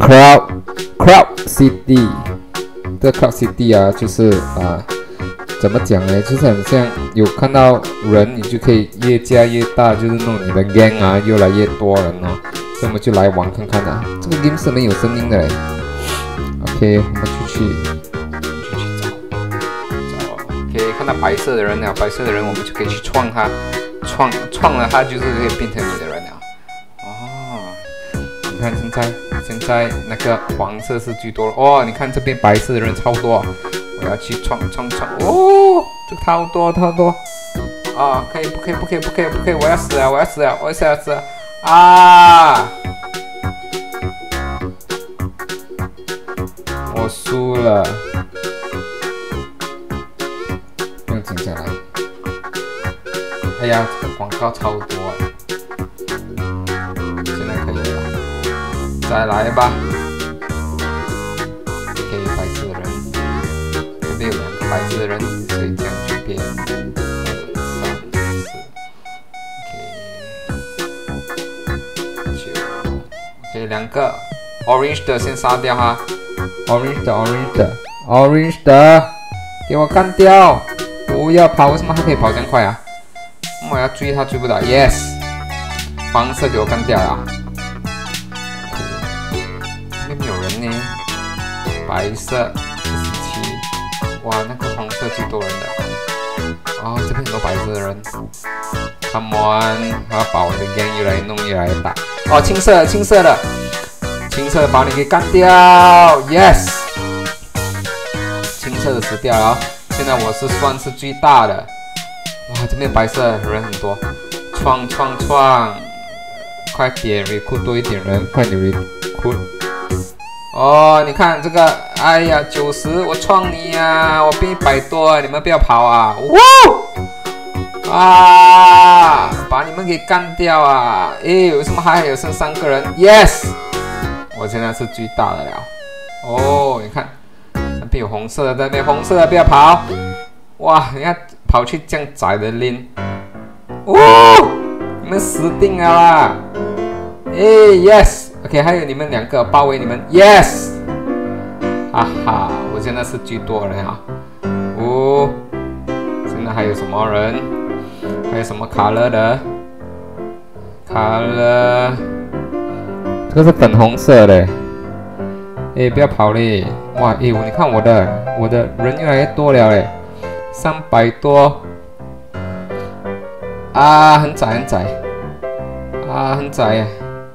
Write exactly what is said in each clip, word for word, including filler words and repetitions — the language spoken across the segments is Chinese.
Crowd Crowd City， 这 Crowd City 啊，就是啊，怎么讲呢？就是很像有看到人，你就可以越加越大，就是弄你的 gang 啊，越来越多人哦。所以我们就来玩看看啊。这个 game 是没有声音的嘞。OK， 我们出去，出去找找。OK， 看到白色的人了，白色的人我们就可以去创他，创创了他就是可以变成你的人了。哦，你看现在现在那个黄色是最多了哦，你看这边白色的人超多。我要去创创创哦，这个超多超多啊！可以不可以不可以不可以不可以？我要死了我要死了我要死了死了啊！我输了，不用停下来。哎呀，这个广告超多啊！现在可以了，再来吧。可以白色的人。有两个白色的人，所以这样去变二三四 ，OK， 九 ，OK， 两个 orange 的先杀掉哈 ，orange 的 orange 的 orange 的，给我干掉！不要跑，为什么它可以跑这样快啊？我要追它追不到 ，yes， 黄色给我干掉了，这边没有人呢，白色。哇，那个红色最多人的，哦，这边很多白色的人 ，Come on， 我要把我的 gang 越来越弄越来越大。哦，青色青色的，青色的把你给干掉 ，yes， 青色的死掉了，现在我是算是最大的。哇，这边白色的人很多，创创创，快点 recruit 多一点人，快点 recruit。哦，你看这个，哎呀，九十，我创你呀，我变一百多，你们不要跑啊！哇，啊，把你们给干掉啊！诶，为什么还有剩三个人 ？Yes， 我现在是最大的了。哦，你看，那边有红色的，那边红色的不要跑！哇，你看跑去这样窄的链，哦，你们死定了啦！诶 ，Yes。OK， 还有你们两个包围你们 ，yes， 哈哈，我现在是最多人啊！哦，现在还有什么人？还有什么卡勒的？卡勒，这个是粉红色的。哎，不要跑嘞！哇，哎，我你看我的，我的人越来越多了嘞，三百多。啊，很窄很窄，啊，很窄呀。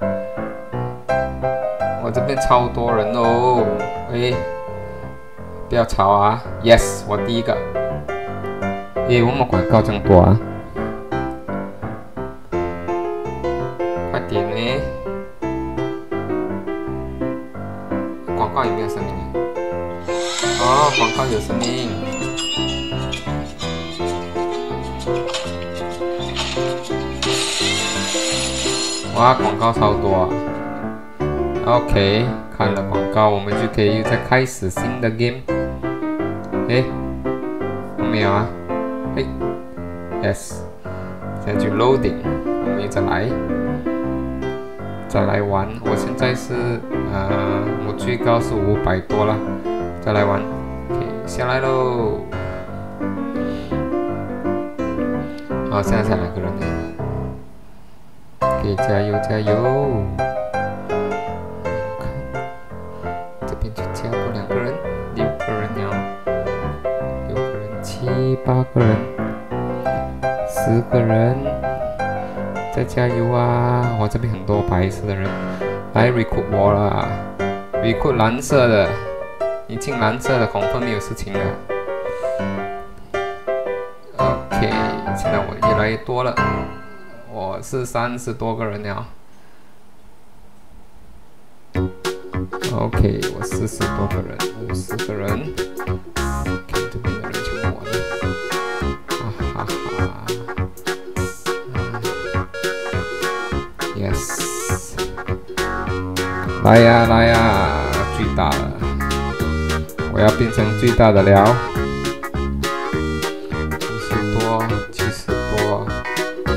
我这边超多人哦，哎，不要吵啊 ！Yes， 我第一个。哎，我们广告这么多啊！快点呢！广告有没有声音？哦，广告有声音。哇，广告超多啊！OK， 看了广告，我们就可以再开始新的 game。哎，没有啊？哎 ，Yes， 现在就 loading， 我们再来，再来玩。我现在是呃，我最高是五百多了，再来玩。OK， 下来喽。好，现在才两个人呢。OK， 加油加油！七八个人，十个人，再加油啊！我这边很多白色的人来 recruit 我啦 ，recruit 蓝色的，你进蓝色的，恐怕没有事情了。OK， 现在我越来越多了，我是三十多个人了。OK， 我四十多个人，五十个人。OK， 这边的人全部我的。哈哈 ，yes， 来呀来呀，最大了，我要变成最大的了，五十多，七十多，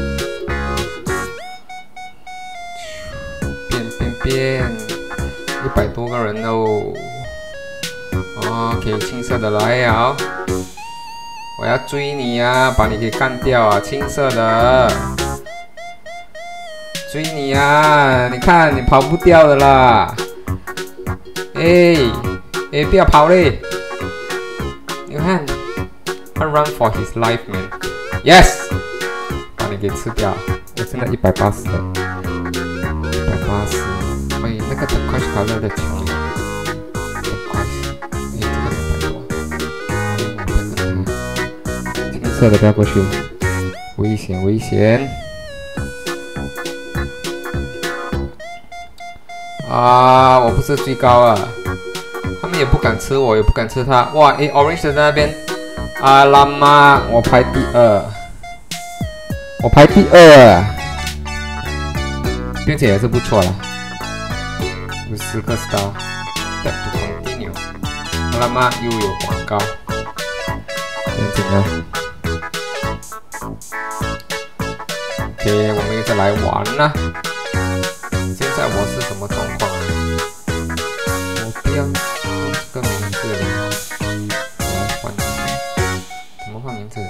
变变变，一百多个人喽。OK， 青色的来了，我要追你啊，把你给干掉啊！青色的，追你啊！你看你跑不掉的啦！哎哎，不要跑嘞！你看，他 run for his life man。Yes， 把你给吃掉。我现在一百八十了，一百八十。哎，那个等快卡乐的球，等快，哎，这个两百多。哎，我再跟他，青色的不要过去，危险危险。啊，我不是最高啊，他们也不敢吃我，也不敢吃他。哇，哎 ，Orange 在那边，啊啦妈，我排第二，我排第二，并且也是不错了，有十个 star。Back to continue， 啊啦妈又有广告，很紧啊。OK， 我们又再来玩了。现在我是什么状况啊？我不要用这个名字了，我来换一下。怎么换名字？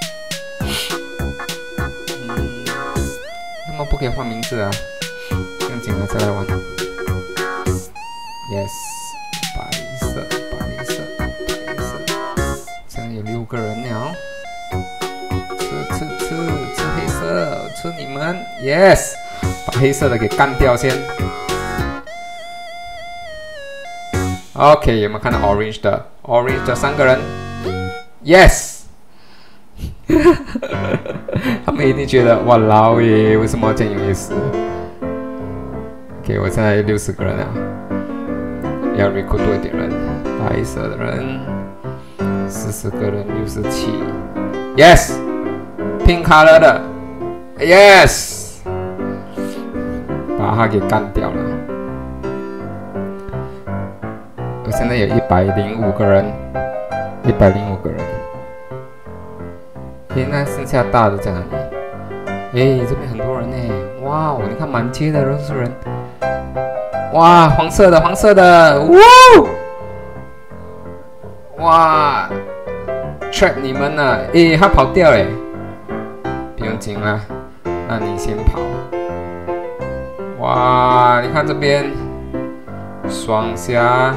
嗯，那么不可以换名字啊？这样紧了，再来玩。Yes， 白色，白色，白色。现在有六个人了。吃吃吃吃黑色，吃你们 ！Yes。把黑色的给干掉先。OK， 有没有看到 orange 的 ？orange 的三个人 ，yes 。他们一定觉得哇老耶，为什么要这样有意思 ？OK， 我现在六十个人了，要 recruit 多一点人。白色的人，四十个人，六十七 ，yes。pink color 的 ，yes。把他给干掉了。我现在有一百零五个人，一百零五个人。现在剩下大的在哪里？哎，这边很多人呢！哇哦，你看满街的都是人。哇，黄色的，黄色的，哇！哇 ，trap 你们呢？哎，他跑掉嘞！不用紧啦，那你先跑。哇，你看这边双侠，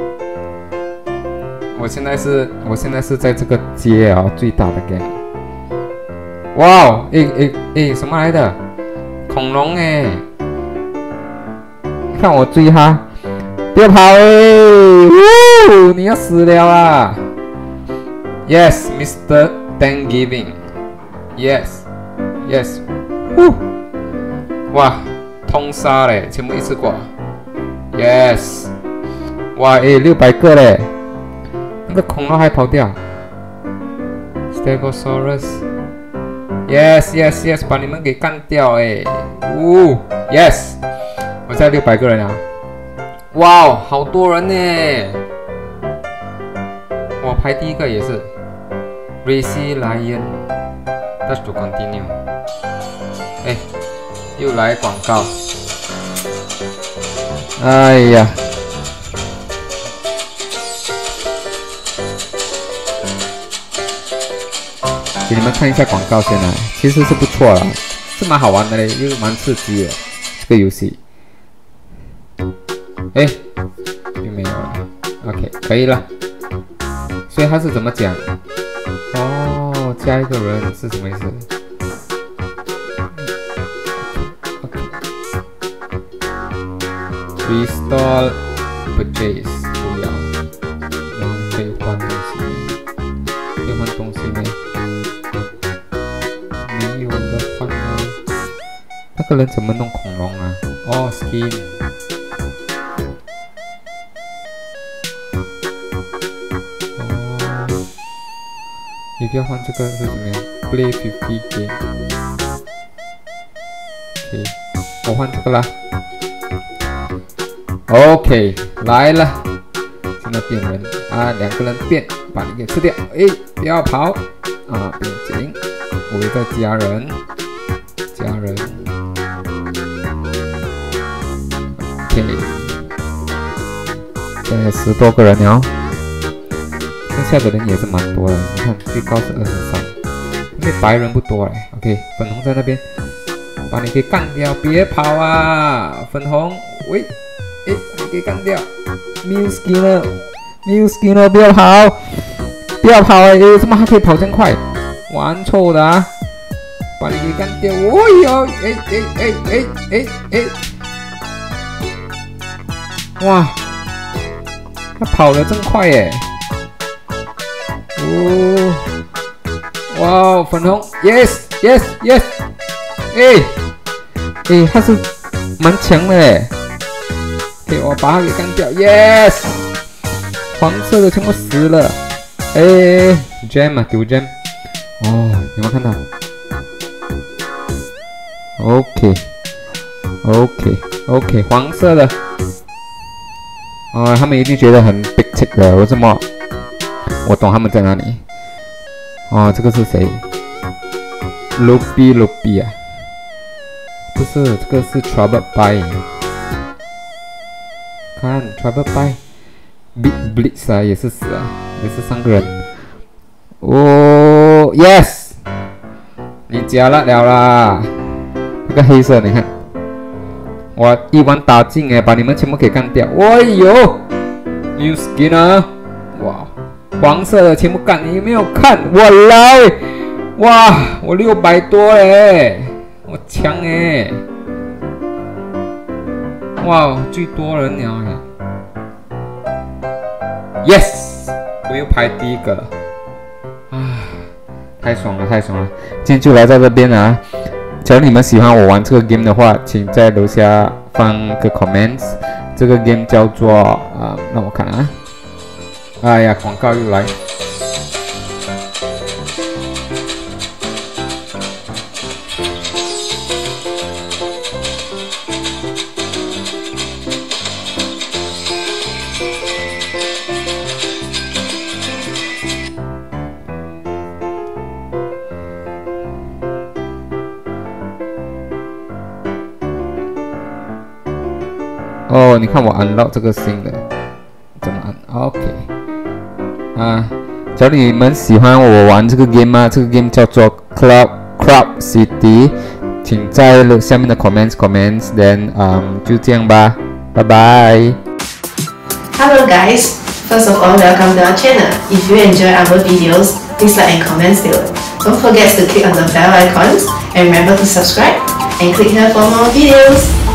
我现在是，我现在是在这个街啊、哦、最大的 game。哇哦，诶诶诶，什么来的？恐龙哎！你看我追他，不要跑哎！呜，你要死了啊 ！Yes, Mister Thanksgiving. Yes, yes. 呜，哇！通杀嘞，全部一次过 ，yes， 哇，诶，六百个嘞，那个恐龙还跑掉 ，Stegosaurus，yes yes yes， 把你们给干掉诶，呜 ，yes， 我现在六百个人啊，哇哦，好多人呢，我排第一个也是 ，Racy Lion，Touch to continue， 哎。又来广告，哎呀！给你们看一下广告先来，其实是不错啦，是蛮好玩的嘞，又蛮刺激的这个游戏。哎，又没有了 ，OK， 可以了。所以他是怎么讲？哦，加一个人是什么意思？ Restore purchase 不要，然后可以换东西，可以换东西呢？没有的换呢？那个人怎么弄恐龙啊？哦 ，skin。哦，你不要换这个是怎么样 ？Play fifty game。OK， 我换这个啦。 OK， 来了，现在变人啊，两个人变，把你给吃掉。哎，不要跑啊，不用紧，我会再加人，加人。OK， 现在十多个人了，剩下的人也是蛮多的。你看，最高是二十三，因为白人不多嘞。OK， 粉红在那边，把你给干掉，别跑啊！粉红，喂，哎，你给干掉 ，Milskinner，Milskinner 不要跑，不要跑哎！怎么还可以跑这么快？玩错的啊！把你给干掉！哦哟，哎哎哎哎哎哎！哇，他跑得真快耶！哦，哇，粉红 ，yes yes yes， 哎哎，他是蛮强的哎！给我把他给干掉 ，yes， 黄色的全部死了，哎 ，gem 啊，丢 gem， 哦，有没有看到 ？OK OK OK， 黄色的。哦，他们一定觉得很 big tick 的，为什么？我懂他们在哪里。哦，这个是谁 ？Ruby Ruby 啊？不是，这个是 Trouble By。看 Trouble By，Big Blitz 啊，也是死啊，也是三个人。哦 ，Yes， 你加了了啦。这个黑色，你看。我一网打尽哎，把你们全部给干掉！哎呦 ，Milskinner， 哇，黄色的全部干！你有没有看？我来，哇，我六百多哎，我强哎！哇，最多人了哎 ！Yes， 我又排第一个了，啊，太爽了，太爽了！今天就来到这边了啊。假如你们喜欢我玩这个 game 的话，请在楼下放个 comments。这个 game 叫做啊、呃，让我看啊，哎呀，广告又来。哦，你看我 unlock 这个新的，怎么按 ？OK， 啊，假如你们喜欢我玩这个 game 吗？这个 game 叫做 Cloud Crop City， 请在下面的 comments comments， then 嗯，就这样吧，拜拜。 Hello guys, first of all, welcome to our channel. If you enjoy our videos, please like and comment below. Don't forget to click on the bell icons and remember to subscribe and click here for more videos.